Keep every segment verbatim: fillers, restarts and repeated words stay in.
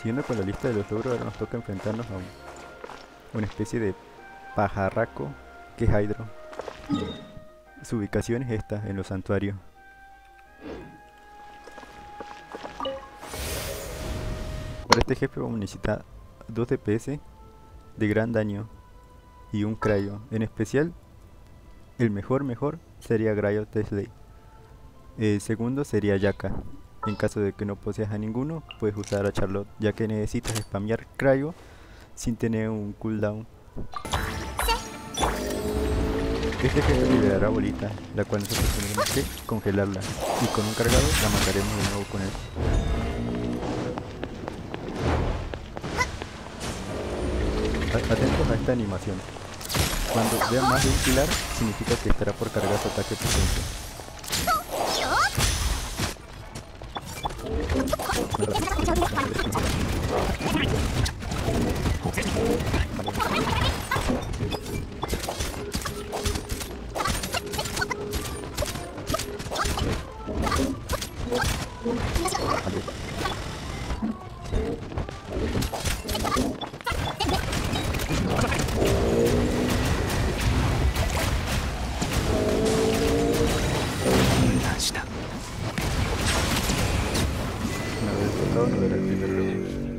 Siguiendo con la lista de los logros, ahora nos toca enfrentarnos a un- una especie de pajarraco que es Hydro. Su ubicación es esta, en los santuarios. Para este jefe vamos a necesitar dos D P S de gran daño y un Cryo. En especial, el mejor mejor sería Cryo Tesley. El segundo sería Yaka. En caso de que no poseas a ninguno, puedes usar a Charlotte, ya que necesitas spamear Cryo sin tener un cooldown. Este jefe liberará bolita, la cual nosotros tendremos que congelarla, y con un cargado la mandaremos de nuevo con él. A- Atentos a esta animación. Cuando vean más de un pilar, significa que estará por cargar su ataque potente. Una vez tocado, nos dará el primer logro.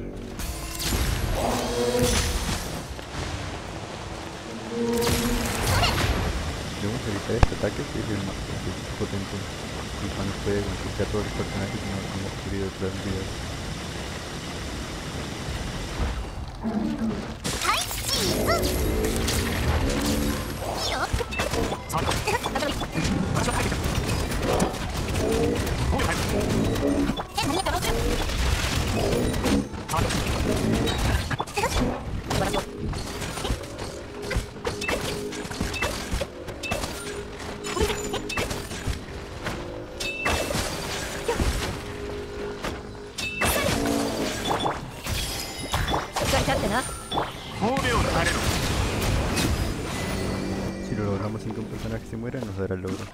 Debemos evitar este ataque, que es el más potente, y cuando puede conquistar a todos los personajes que no hemos sufrido otras vidas. Si lo logramos sin que un personaje se muera, nos dará el logro.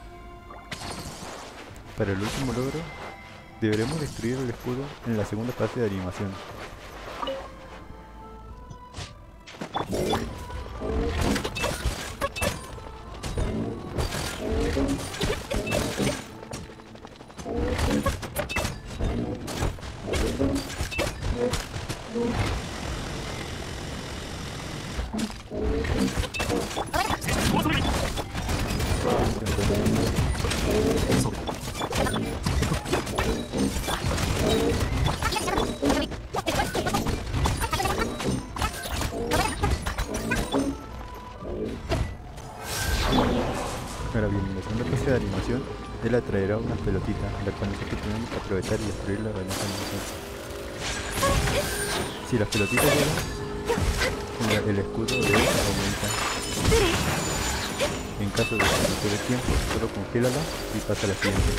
Para el último logro, deberemos destruir el escudo en la segunda fase de animación. Ahora bien, en la segunda fase de animación, él atraerá unas pelotitas, la cual nosotros tenemos que aprovechar y destruirlas en esa animación. Si las pelotitas llegan, el, el escudo de él aumenta. En caso de que no te dé tiempo, solo congélala y pasa a la siguiente.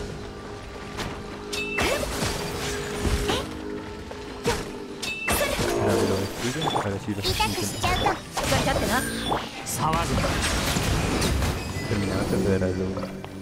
Una vez lo destruyen, ahora sí lo suficiente. Terminado, te dará el logro.